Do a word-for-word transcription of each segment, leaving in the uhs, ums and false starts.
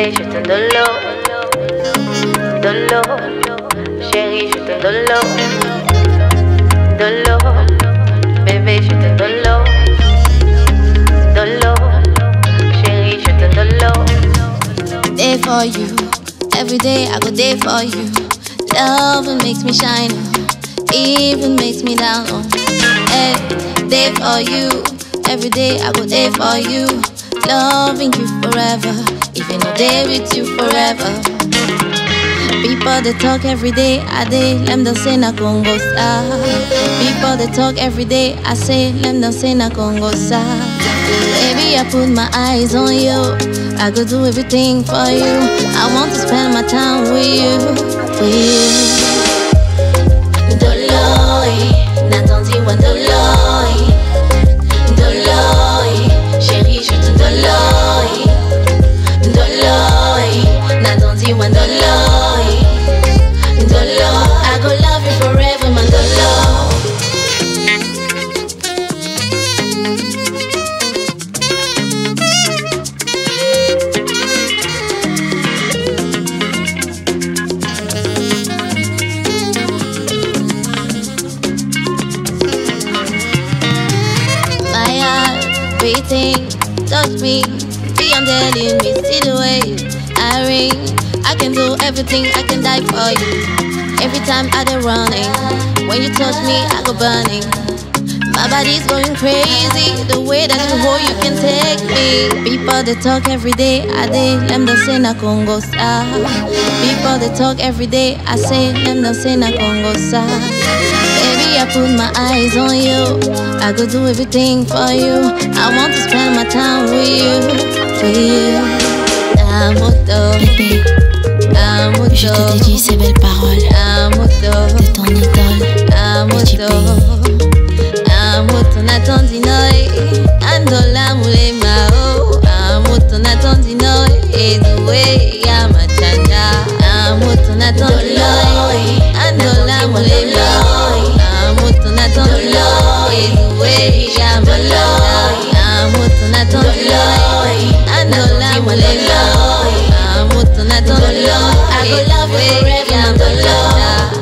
bébé, je te Ndolo, Ndolo, chéri, je te Ndolo, Ndolo, bébé, je te Ndolo, Ndolo, chéri, je te Ndolo. Day for you, every day I go day for you. Love makes me shine, even makes me down. Hey, day for you, every day I go day for you. Loving you forever, even a day with you forever. People they talk every day, I day, lem don't say nkongossa. People they talk every day, I say, lem don't say nkongossa. Baby, I put my eyes on you, I go do everything for you. I want to spend my time with you, with you. Ndolo, n'attendis wa Ndolo, Ndolo, chéri, je te Ndolo, Ndolo, n'attendis wa Ndolo, Ndolo, I go love you forever, my Ndolo. Waiting, touch me, be on the limit, see the way I ring. I can do everything, I can die for you. Every time I dey running, when you touch me, I go burning. My body's going crazy, the way that you hold, you can take me. People they talk every day, I dey, lem don't say nkongossa. People they talk every day, I say, lem don't say nkongossa. Baby, I put my eyes on you, I go do everything for you. I want to spend my time with you, with you. Amoto, bébé, amoto, je te dédie ces belles paroles amoto, de ton idole, amoto, amoto n'attendis noi, andola mulema oh, amoto n'attendis noi, edoué ya machanja, amoto n'attendis noi, andola mulema oh, amoto n'attendis noi, edoué ya machanja, amoto n'attendis noi, andola mulema oh, amoto n'attendis noi, I go love you forever, ya machanja.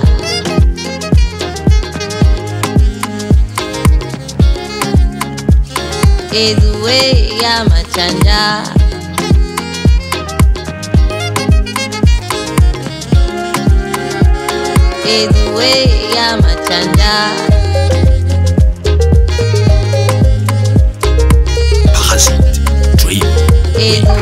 Is the way ya machanja. Is the way ya machanja. Parazit, Jully. Is the